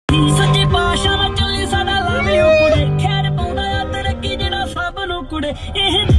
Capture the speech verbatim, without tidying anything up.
ਸੱਚੇ ਪਾਤਸ਼ਾਹ ਨਾਲ ਚੱਲੀ ਸਾਡਾ ਲਵ ਯੂ ਕੁੜੇ, ਖੈਰ ਪਾਉਂਦਾ ਆ ਤਰੱਕੀ ਜਿਹੜਾ ਸਭ ਨੂੰ ਕੁੜੇ। ਇਹ